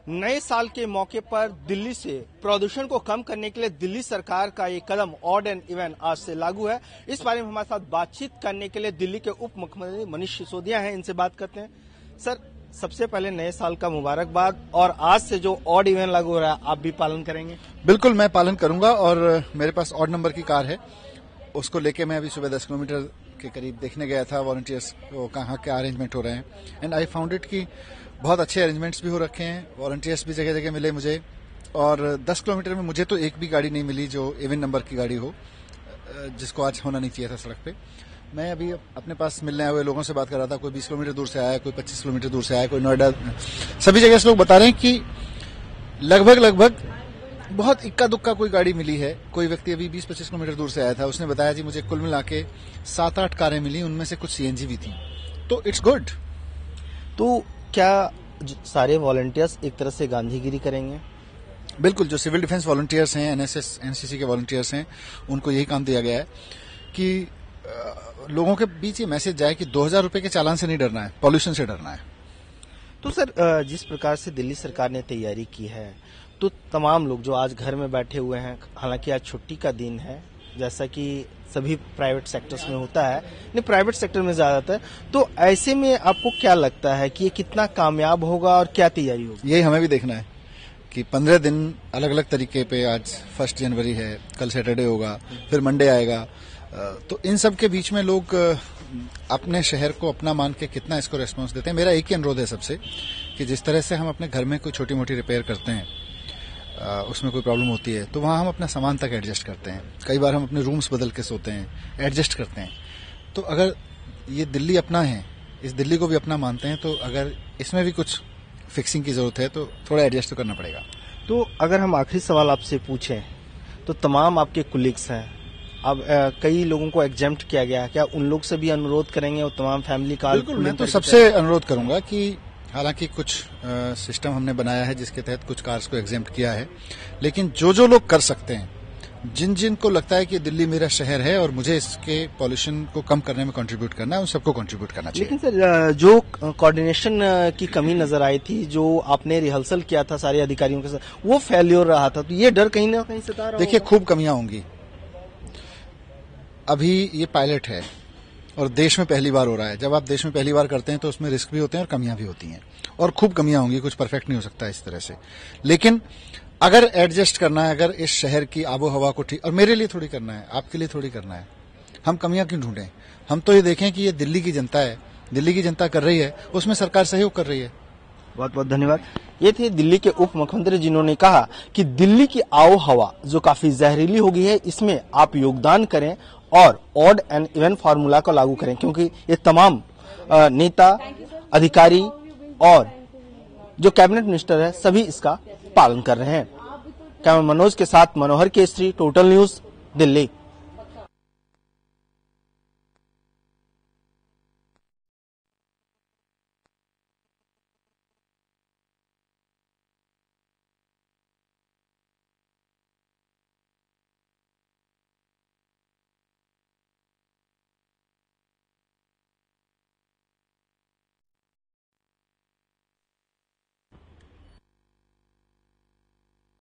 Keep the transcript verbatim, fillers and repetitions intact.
नए साल के मौके पर दिल्ली से प्रदूषण को कम करने के लिए दिल्ली सरकार का ये कदम ऑड एंड इवन आज से लागू है। इस बारे में हमारे साथ बातचीत करने के लिए दिल्ली के उप मुख्यमंत्री मनीष सिसोदिया हैं, इनसे बात करते हैं। सर, सबसे पहले नए साल का मुबारकबाद। और आज से जो ऑड इवन लागू हो रहा है, आप भी पालन करेंगे? बिल्कुल, मैं पालन करूंगा। और मेरे पास ऑड नंबर की कार है, उसको लेके मैं अभी सुबह दस किलोमीटर के करीब देखने गया था वॉलंटियर्स को कहाँ क्या अरेंजमेंट हो रहे हैं। एंड आई फाउंड इट कि बहुत अच्छे अरेंजमेंट्स भी हो रखे हैं, वॉलंटियर्स भी जगह जगह मिले मुझे। और दस किलोमीटर में मुझे तो एक भी गाड़ी नहीं मिली जो इवन नंबर की गाड़ी हो, जिसको आज होना नहीं चाहिए था सड़क पे। मैं अभी अपने पास मिलने आए हुए लोगों से बात कर रहा था, कोई बीस किलोमीटर दूर से आया, कोई पच्चीस किलोमीटर दूर से आया, कोई नोएडा, सभी जगह से लोग बता रहे हैं कि लगभग लगभग बहुत इक्का दुक्का कोई गाड़ी मिली है। कोई व्यक्ति अभी बीस पच्चीस किलोमीटर दूर से आया था, उसने बताया जी मुझे कुल मिला के सात आठ कारें मिली, उनमें से कुछ सीएनजी भी थी, तो इट्स गुड। तो क्या सारे वॉलंटियर्स एक तरह से गांधीगिरी करेंगे? बिल्कुल, जो सिविल डिफेंस वॉलंटियर्स हैं, एनएसएस एनसीसी के वॉलंटियर्स हैं, उनको यही काम दिया गया है कि लोगों के बीच ये मैसेज जाए कि दो हजार रुपए के चालान से नहीं डरना है, पॉल्यूशन से डरना है। तो सर, जिस प्रकार से दिल्ली सरकार ने तैयारी की है, तो तमाम लोग जो आज घर में बैठे हुए हैं, हालांकि आज छुट्टी का दिन है, जैसा कि सभी प्राइवेट सेक्टर्स में होता है, नहीं प्राइवेट सेक्टर में ज्यादातर, तो ऐसे में आपको क्या लगता है कि ये कितना कामयाब होगा और क्या तैयारी होगी? यही हमें भी देखना है कि पंद्रह दिन अलग अलग तरीके पे, आज फर्स्ट जनवरी है, कल सैटरडे होगा, फिर मंडे आएगा, तो इन सब के बीच में लोग अपने शहर को अपना मान के कितना इसको रेस्पॉन्स देते हैं। मेरा एक ही अनुरोध है सबसे कि जिस तरह से हम अपने घर में कोई छोटी मोटी रिपेयर करते हैं, उसमें कोई प्रॉब्लम होती है तो वहां हम अपना सामान तक एडजस्ट करते हैं। कई बार हम अपने रूम्स बदल के सोते हैं, एडजस्ट करते हैं। तो अगर ये दिल्ली अपना है, इस दिल्ली को भी अपना मानते हैं, तो अगर इसमें भी कुछ फिक्सिंग की जरूरत है तो थोड़ा एडजस्ट तो करना पड़ेगा। तो अगर हम आखिरी सवाल आपसे पूछें, तो तमाम आपके कुलीग्स हैं, अब कई लोगों को एग्जेम्प्ट किया गया है, क्या उन लोग से भी अनुरोध करेंगे और तमाम फैमिली कार? बिल्कुल, मैं तो सबसे अनुरोध करूंगा कि हालांकि कुछ सिस्टम हमने बनाया है जिसके तहत कुछ कार्स को एग्जेम्प्ट किया है, लेकिन जो जो लोग कर सकते हैं, जिन जिन को लगता है कि दिल्ली मेरा शहर है और मुझे इसके पॉल्यूशन को कम करने में कंट्रीब्यूट करना है, उन सबको कंट्रीब्यूट करना चाहिए। लेकिन सर, जो कोऑर्डिनेशन की कमी नजर आई थी, जो आपने रिहर्सल किया था सारे अधिकारियों के साथ, वो फेल्योर रहा था, तो ये डर कहीं ना कहीं सता रहा? देखिए, खूब कमियां होंगी। अभी ये पायलट है और देश में पहली बार हो रहा है। जब आप देश में पहली बार करते हैं तो उसमें रिस्क भी होते हैं और कमियां भी होती हैं, और खूब कमियां होंगी, कुछ परफेक्ट नहीं हो सकता इस तरह से। लेकिन अगर एडजस्ट करना है, अगर इस शहर की आबो हवा को ठीक, और मेरे लिए थोड़ी करना है, आपके लिए थोड़ी करना है, हम कमियां क्यों ढूंढें? हम तो ये देखें कि ये दिल्ली की जनता है, दिल्ली की जनता कर रही है, उसमें सरकार सहयोग कर रही है। बहुत बहुत धन्यवाद। ये थे दिल्ली के उप मुख्यमंत्री, जिन्होंने कहा कि दिल्ली की आओ हवा जो काफी जहरीली हो गई है, इसमें आप योगदान करें और ऑड एंड इवन फार्मूला को लागू करें, क्योंकि ये तमाम नेता, अधिकारी और जो कैबिनेट मिनिस्टर है, सभी इसका पालन कर रहे हैं। कैमरा मनोज के साथ मनोहर केसरी, टोटल न्यूज, दिल्ली।